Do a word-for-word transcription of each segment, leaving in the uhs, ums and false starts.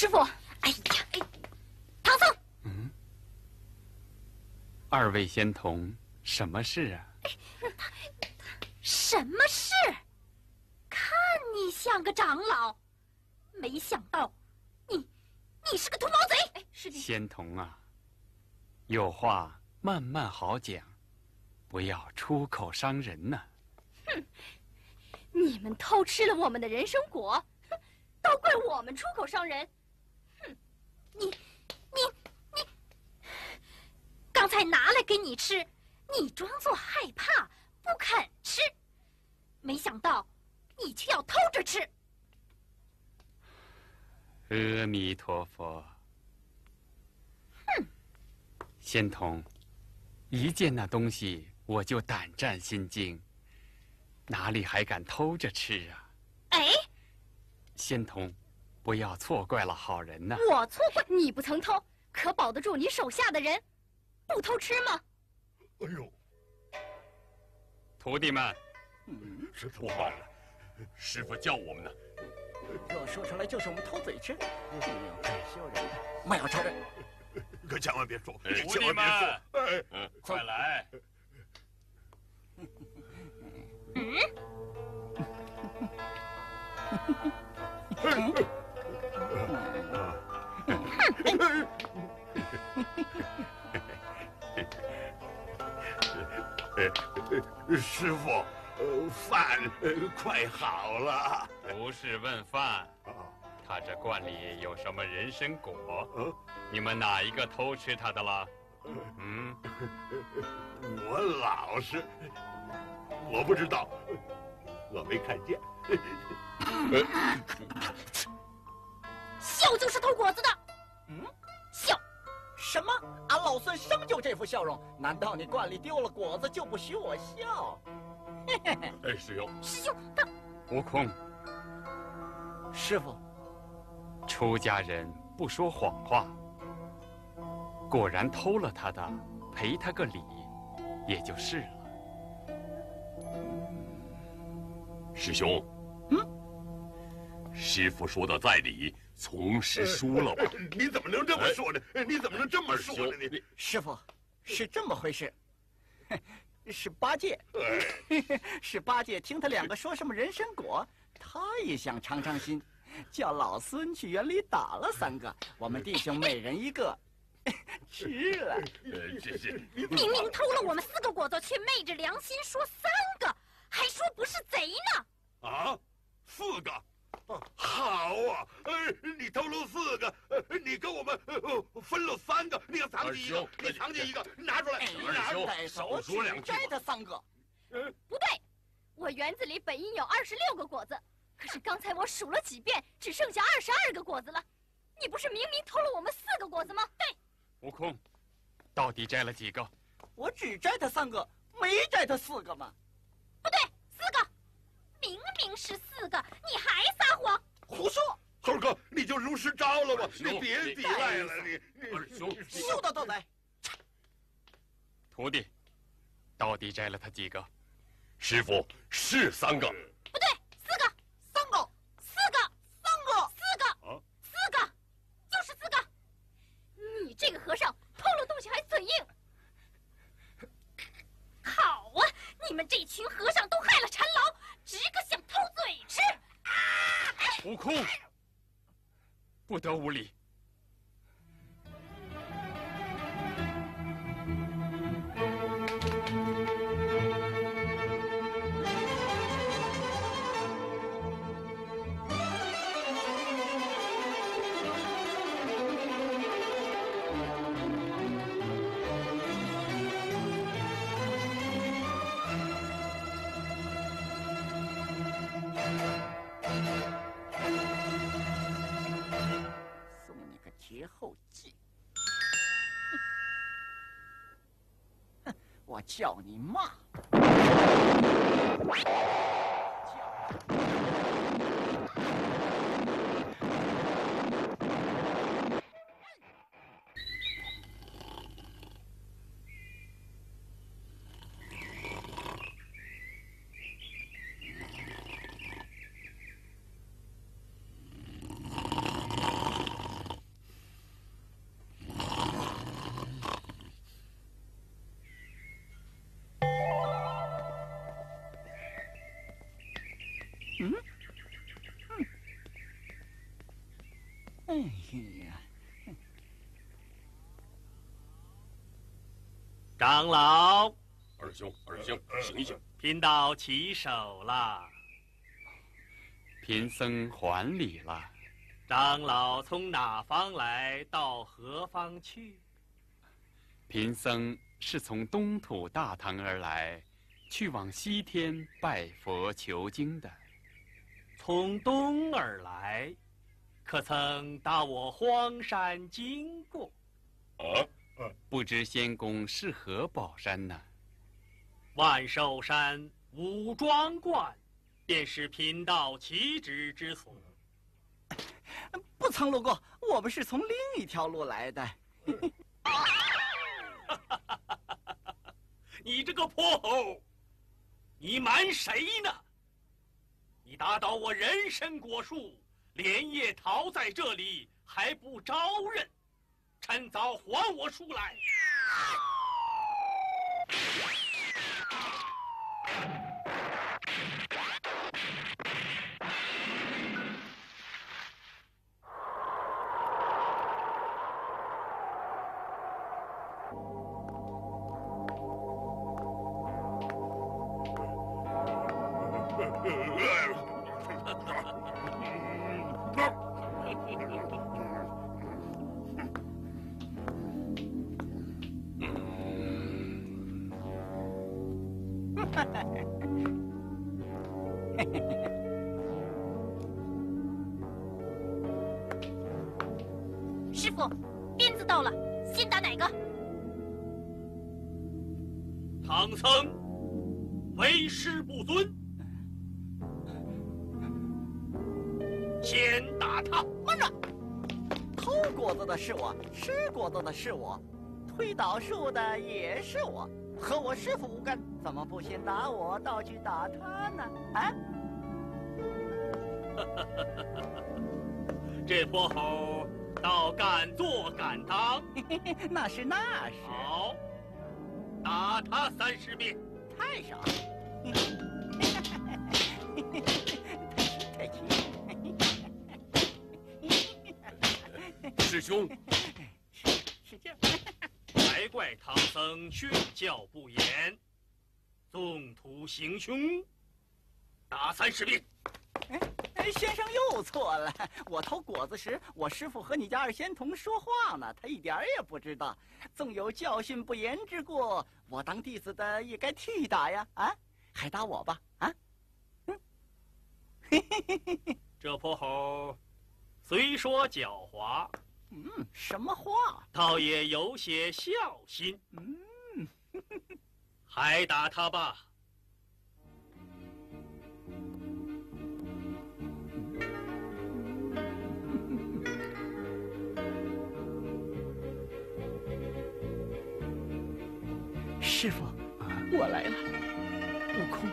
师傅，哎呀，哎，唐僧。 嗯，二位仙童，什么事啊？ 什么事？看你像个长老，没想到你你是个土毛贼！哎，师弟。 仙童啊，有话慢慢好讲，不要出口伤人呐。 哼，你们偷吃了我们的人参果，哼，都怪我们出口伤人。哼，你你你，刚才拿来给你吃，你装作害怕不肯吃，没想到你却要偷着吃。 阿弥陀佛。 哼， 仙童，一见那东西我就胆战心惊，哪里还敢偷着吃啊？ 哎， 仙童，不要错怪了好人呐！ 我错怪你不曾偷，可保得住你手下的人不偷吃吗？ 哎呦， 徒弟们， 嗯，这不办了，师傅叫我们呢。 若说出来就是我们偷嘴吃，你要害羞人，莫要承认。 可千万别说， 徒千弟们， 万别说！哎， 嗯，快来！ 嗯。 师傅，呃，饭呃快好了。 不是问饭，他这罐里有什么人参果？ 嗯， 你们哪一个偷吃他的了？嗯， 我老实，我不知道，我没看见。 笑就是偷果子的。 嗯， 笑。 什么？俺老孙生就这副笑容，难道你罐里丢了果子就不许我笑？ 哎，师兄， 师兄，他悟空， 师傅， 出家人不说谎话，果然偷了他的，赔他个礼，也就是了。 师兄， 嗯， 师傅说的在理，从实说了吧。 你怎么能这么说呢？你怎么能这么说呢？你师傅，是这么回事。是八戒，是八戒听他两个说什么人参果，他也想尝尝新，叫老孙去园里打了三个，我们弟兄每人一个，吃了。 呃，这是明明偷了我们四个果子，却昧着良心说三个，还说不是贼呢。 啊，四个。好啊！呃，你偷了四个，呃，你跟我们呃分了三个，你要藏起一个，你藏起一个，拿出来！ 二兄，少说两句。 摘他三个。 不对，我园子里本应有二十六个果子，可是刚才我数了几遍，只剩下二十二个果子了。你不是明明偷了我们四个果子吗？对。 悟空，到底摘了几个？ 我只摘他三个，没摘他四个吗？ 不对，四个。明明是四个，你还撒谎！ 胡说！ 猴哥，你就如实招了吧，你别抵赖了，你你二兄， 休得斗嘴！ 徒弟，到底摘了他几个？ 师傅是三个。 不对，四个， 三个， 四个， 三个， 四个， 啊， 四个，就是四个。你这个和尚偷了东西还嘴硬。好啊，你们这群和尚都害了禅老，只个想偷嘴吃。啊！ 悟空，不得无礼。 送你个绝后计！哼，我叫你骂！ 长老， 二兄，二兄，醒一醒！ 贫道起手了。 贫僧还礼了。 长老从哪方来到何方去？ 贫僧是从东土大唐而来，去往西天拜佛求经的。 从东而来，可曾到我荒山经过？ 啊， 不知仙公是何宝山呢？ 万寿山五庄观，便是贫道起止之所。 不曾路过，我们是从另一条路来的。 你这个泼猴，你瞒谁呢？你打倒我人参果树，连夜逃在这里，还不招认？趁早还我书来！ 师傅，鞭子到了，先打哪个？ 唐僧，为师不尊，先打他！ 慢着，偷果子的是我，吃果子的是我，推倒树的也是我，和我师傅无干，怎么不先打我，倒去打他呢？啊！ 这泼猴倒敢做敢当， 那是那是。 好，打他三十遍。 太少。太轻。 师兄， 使劲。 还怪唐僧训教不严，纵图行凶，打三十遍。 哎，先生又错了。我偷果子时，我师傅和你家二仙童说话呢，他一点儿也不知道。纵有教训不严之过，我当弟子的也该替打呀！啊，还打我吧！啊，嗯，嘿嘿嘿嘿嘿。 这泼猴虽说狡猾， 嗯，什么话？ 倒也有些孝心。 嗯， 还打他吧。 师傅，我来了。悟空，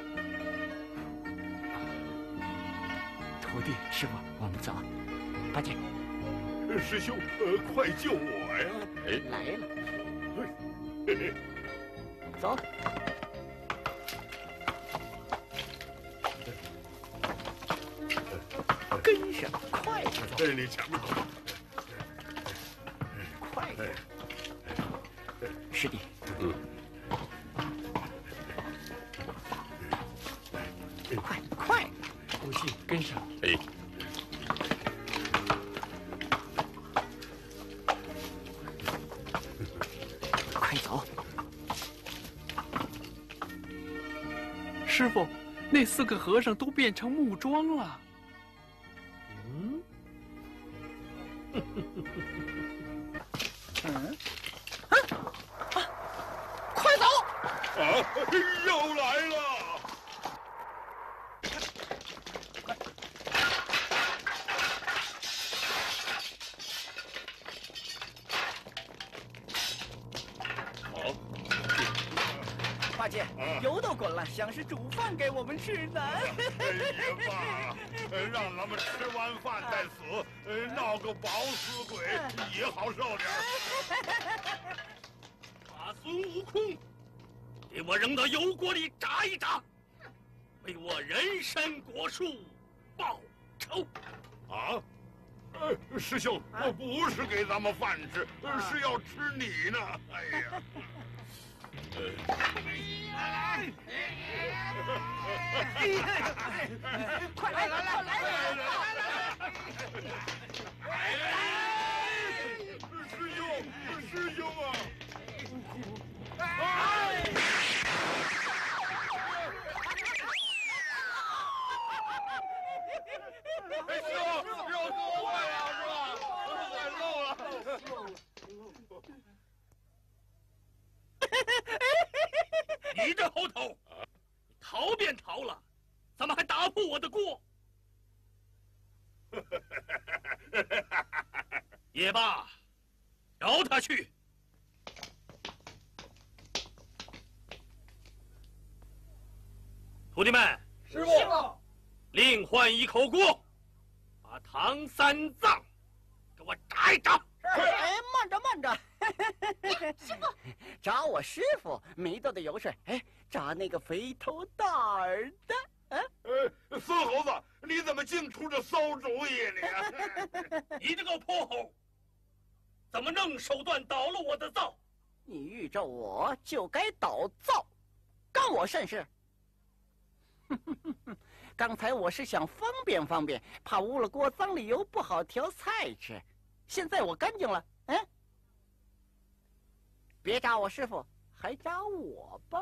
徒弟，师傅，我们走。八戒， 师兄，呃，快救我呀！ 哎， 来了。走。跟上，快点走。 哎，你前面走。 快点。师弟。 嗯。 快快， 不信跟上。 哎， 快走！ 师傅，那四个和尚都变成木桩了。 嗯， 嗯，啊啊！快走！ 啊，又来了！ 八戒，油都滚了，想是煮饭给我们吃呢。 也罢，让咱们吃完饭再死，闹个饱死鬼也好受点。 把孙悟空给我扔到油锅里炸一炸，为我人参果树报仇。 啊？呃，师兄，我不是给咱们饭吃，是要吃你呢。哎呀！ 快来，快来！ 师兄，师兄啊！哎，师傅，肉多坏了是吧？坏肉了。 你这猴头，逃便逃了，怎么还打破我的锅？也罢，饶他去。徒弟们， 师傅， 另换一口锅，把唐三藏给我炸一炸。 哎，慢着慢着，师傅，炸我师傅没多的油水，哎，炸那个肥头大耳的。啊， 呃，孙猴子，你怎么净出这馊主意你？ 你这个泼猴，怎么弄手段倒了我的灶？ 你遇着我就该倒灶，干我甚事？刚才我是想方便方便，怕污了锅脏了油不好调菜吃。现在我干净了，嗯，别扎我师傅，还扎我吧。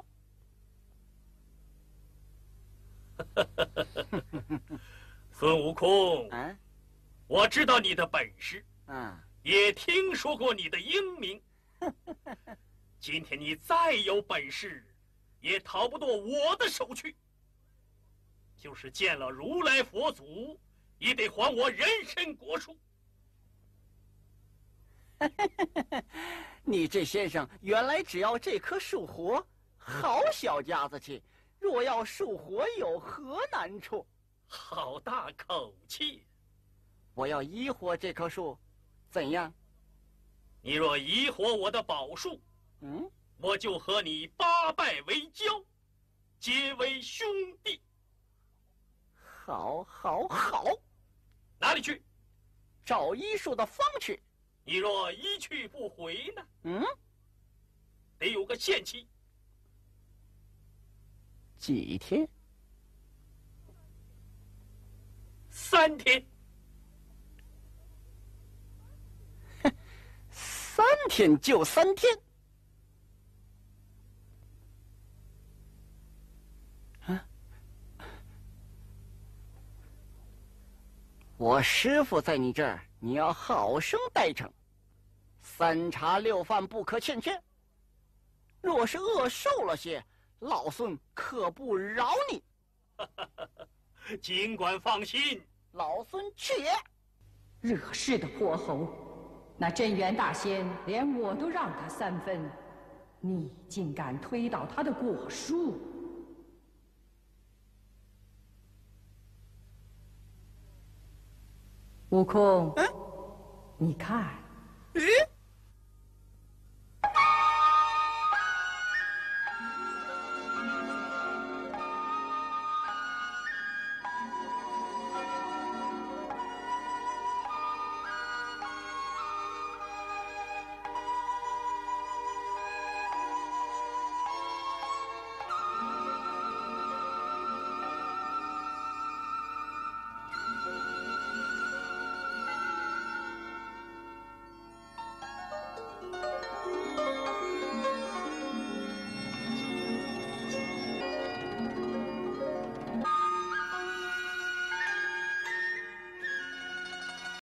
孙悟空， 啊， 我知道你的本事， 啊， 也听说过你的英明。今天你再有本事，也逃不脱我的手去。就是见了如来佛祖，也得还我人参果树。 你这先生原来只要这棵树活，好小家子气。若要树活，有何难处？ 好大口气！ 我要医活这棵树，怎样？ 你若医活我的宝树， 嗯， 我就和你八拜为交，结为兄弟。 好，好，好！ 哪里去？ 找医术的方去。 你若一去不回呢？ 嗯， 得有个限期。 几天？ 三天。 三天就三天。啊！我师傅在你这儿，你要好生待成，三茶六饭不可欠缺。若是饿瘦了些，老孙可不饶你。 尽管放心， 老孙去也。 惹事的泼猴，那镇元大仙连我都让他三分，你竟敢推倒他的果树！悟空， 嗯， 你看， 咦？